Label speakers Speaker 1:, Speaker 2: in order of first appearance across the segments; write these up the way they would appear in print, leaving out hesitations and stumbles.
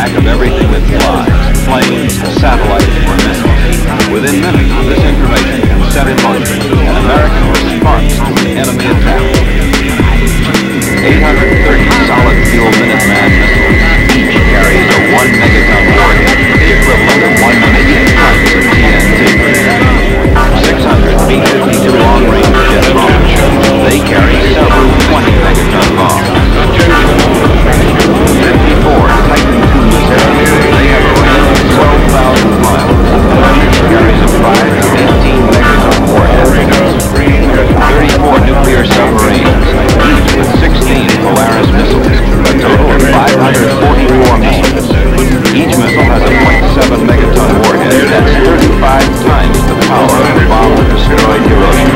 Speaker 1: track of everything that flies, planes, satellites, or missiles. Within minutes, this information can set in motion an American response to the enemy attack. 830 solid fuel Minuteman missiles each carries a 1 megaton warhead, the equivalent of 1 million tons of TNT. 600 B-52 long-range jet bombs. They carry several 20 megaton bombs. 54 Titan II missiles. They have a range of 12,000 miles. Each carries a 5 to 18 megaton warhead. 34 nuclear submarines, each with 16 Polaris missiles, a total of 544 missiles. Each missile has a 0.7 megaton warhead. That's 35 times the power of the bomb that destroyed Hiroshima.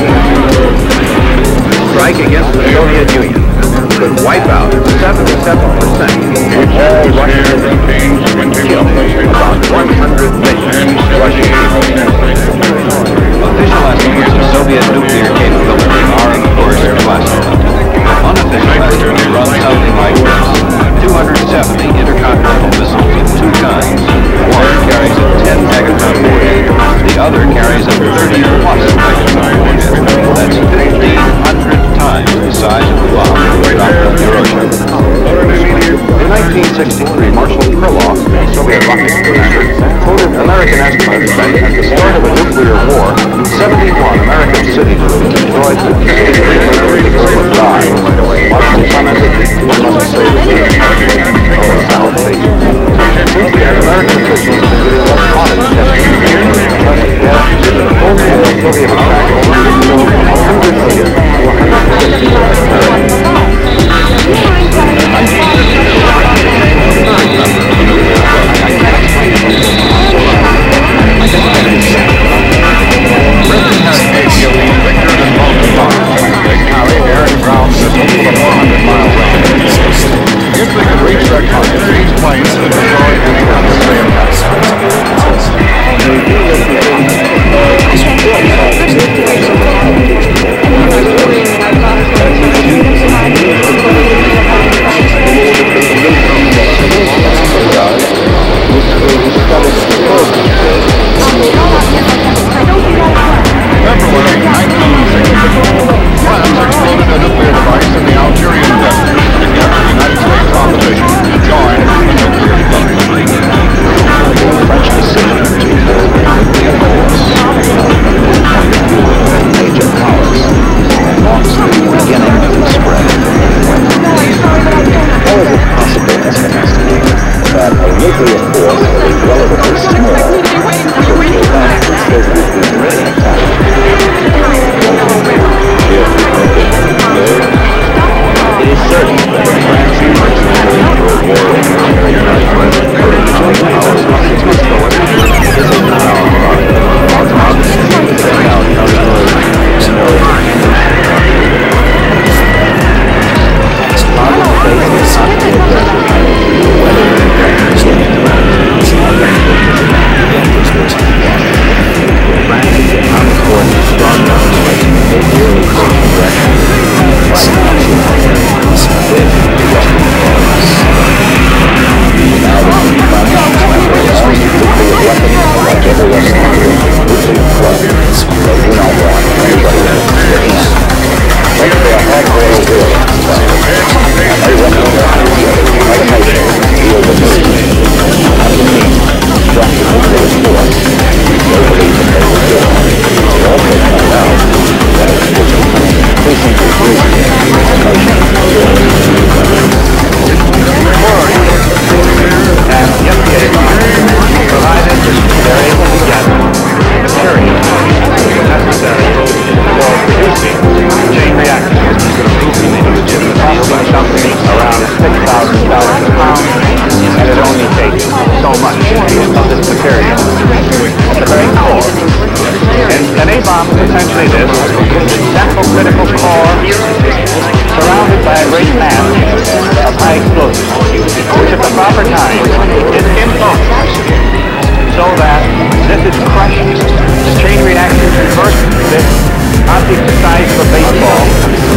Speaker 1: Strike against the Soviet Union could wipe out 77% of all Russian civilians, kill about 100 million Russian people. Official estimates of Soviet nuclear capability are, of course, classified. Unofficial estimates run something like this: 270 intercontinental missiles of two kinds. One carries a 10 megaton warhead. The other carries a 30 plus megaton warhead. That's 1,500 times the size of the bomb that dropped on Hiroshima. In 1963, Marshal Krylov, a Soviet rocket commander, quoted American estimates that at the start of a nuclear war, 71 American cities would be destroyed and 53 people would die. Marshal commented, "We must save the South Sea." Since then, American officials have been less honest testing. The full-scale Soviet attack only killed 100 million to 150 million. Britain has Victor and Vulcan bombs. They carry Aaron Brown missiles with a 400-mile range. If they could reach their target, these planes could destroy any unnecessary attacks. February 1960, France exploded a nuclear device in the Algerian desert to get the United States opposition to join the nuclear club. The French decision to build a nuclear force major powers marks the beginning of the spread. How is it possible, as an estimate, that a nuclear force that is relatively small could prevent the Soviet Union attack? It is certain that the France and Britain will war in the United States. This is not our part. Our job is to take out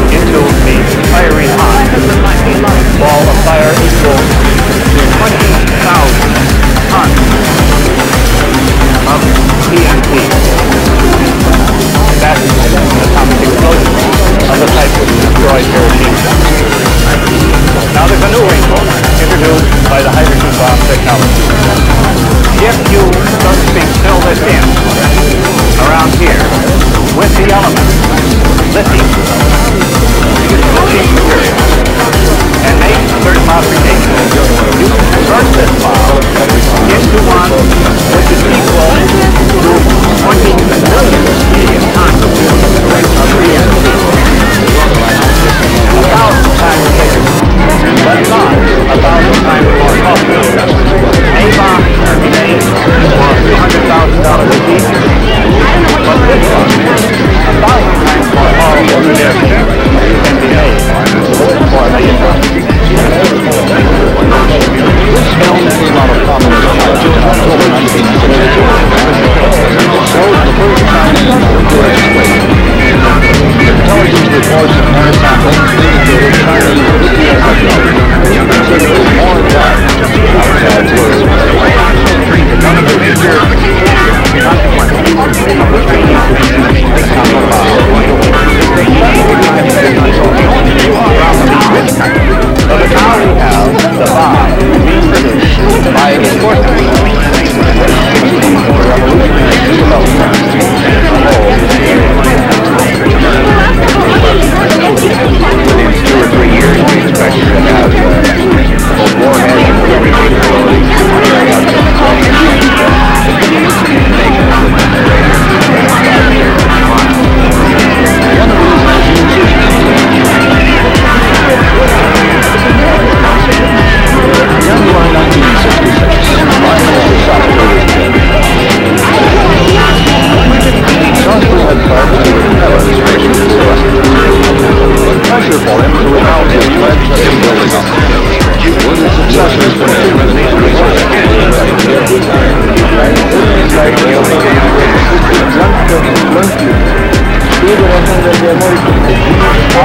Speaker 1: ball of fire equal to 20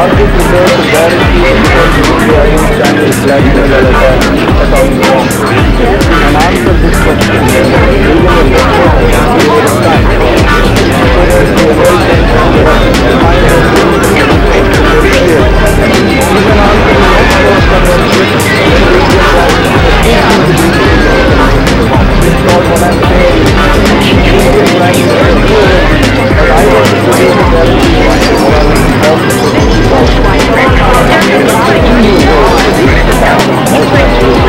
Speaker 2: also prepared to guarantee the Chinese black metal atomic bomb? And answer this question within a period of time. So that the world can find a solution clear. You can answer the next question when the Indian government is not what I'm saying. Indian prime minister is good, but I want to say that there is one important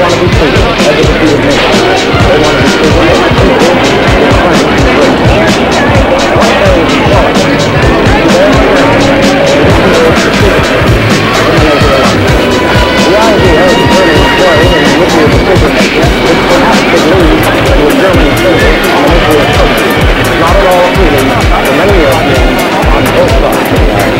Speaker 2: want to be proven, as it would be with me. They want to be proven that people will claim to the race. One day is equality. Their strength, their decision, eliminate their life. The idea of determining play and nuclear decision making which perhaps could lead to a German failure on a nuclear subject is not at all appealing to many Europeans on both sides of the Atlantic.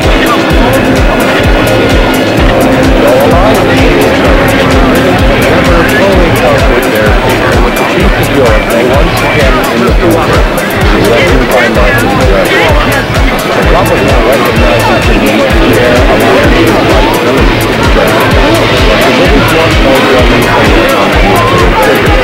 Speaker 2: So along with the never fully conquered their fear with the chiefs of Europe, they once again in the future elected by Marx's direction. The government now recognizes the need to share a lot of these responsibilities to the Germans. But the British want no German failure on the nuclear figure.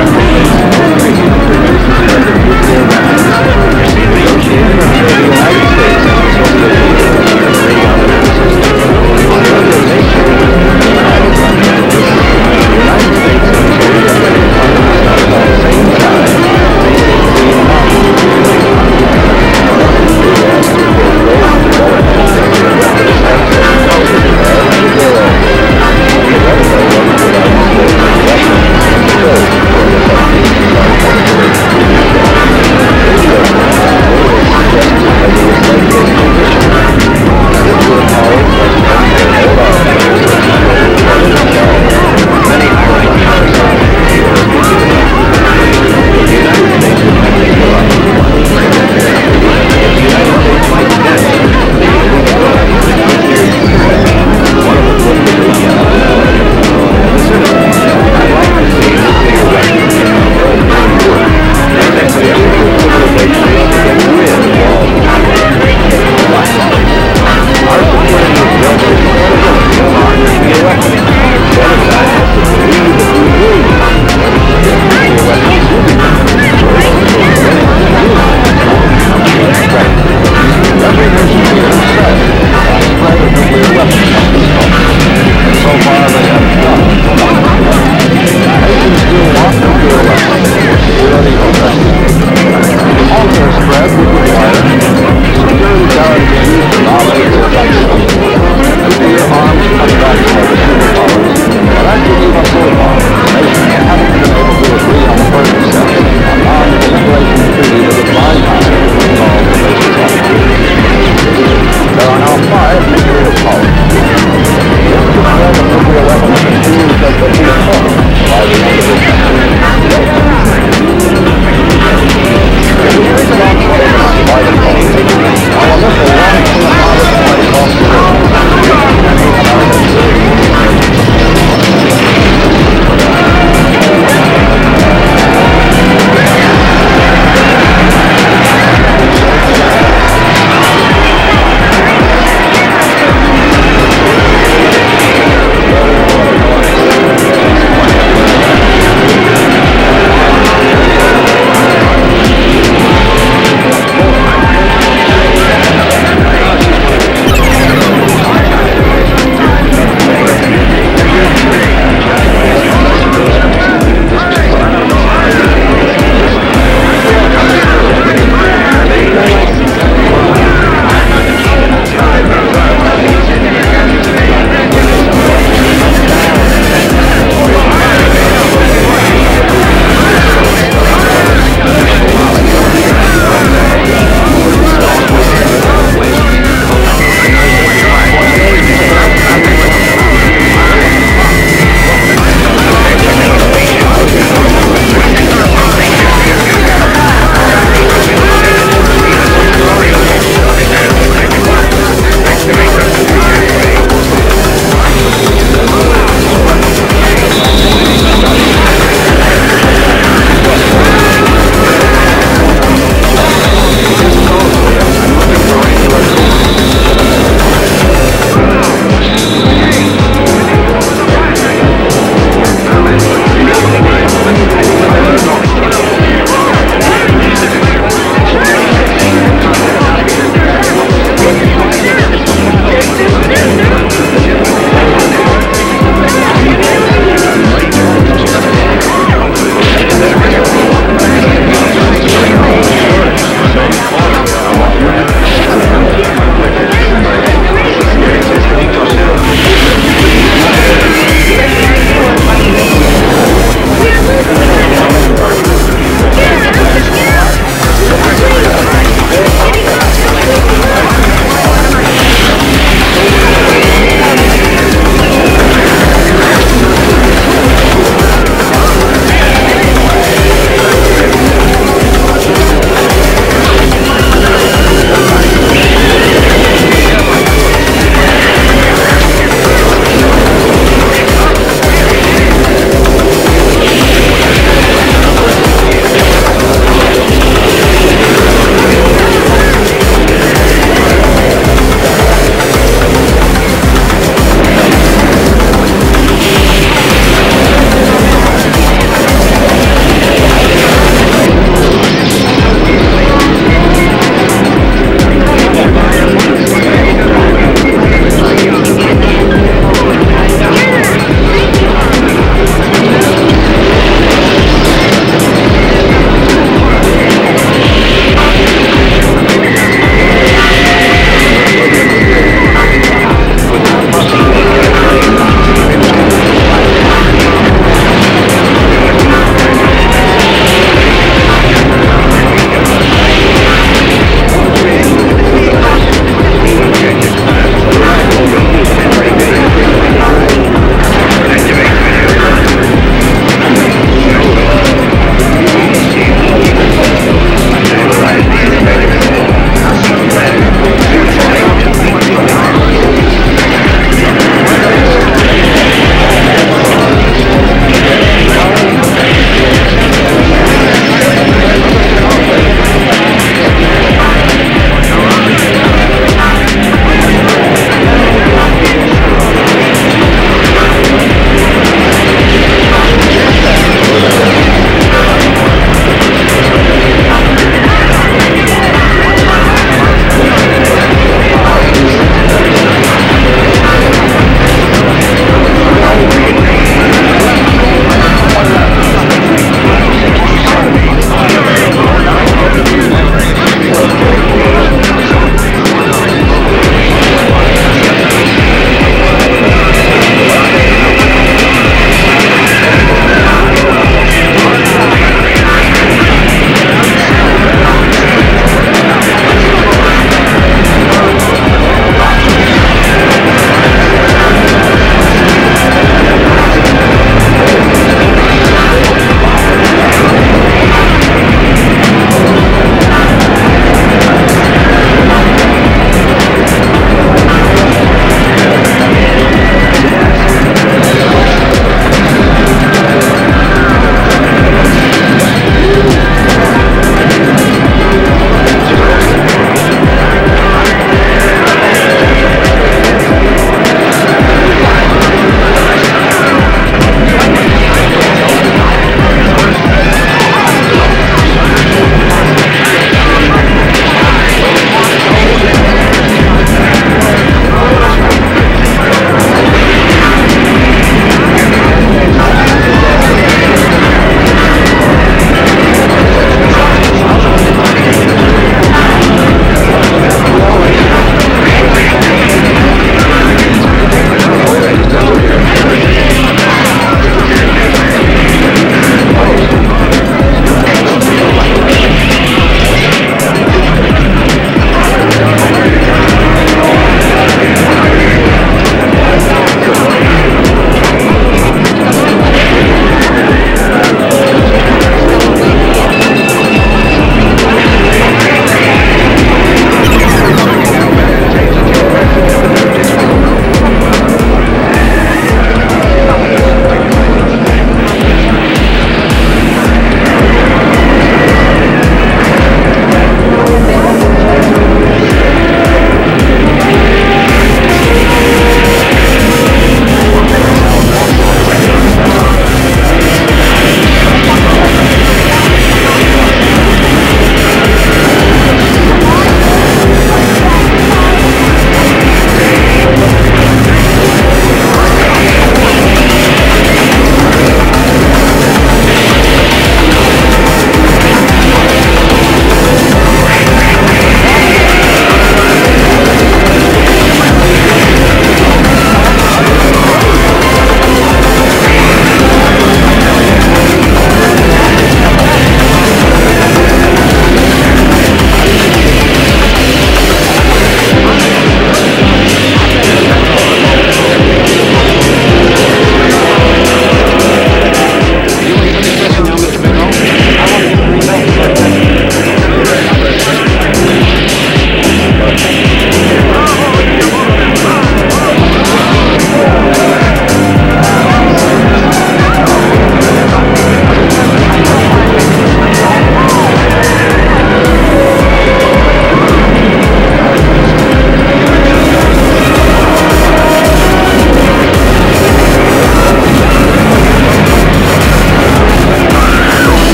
Speaker 2: United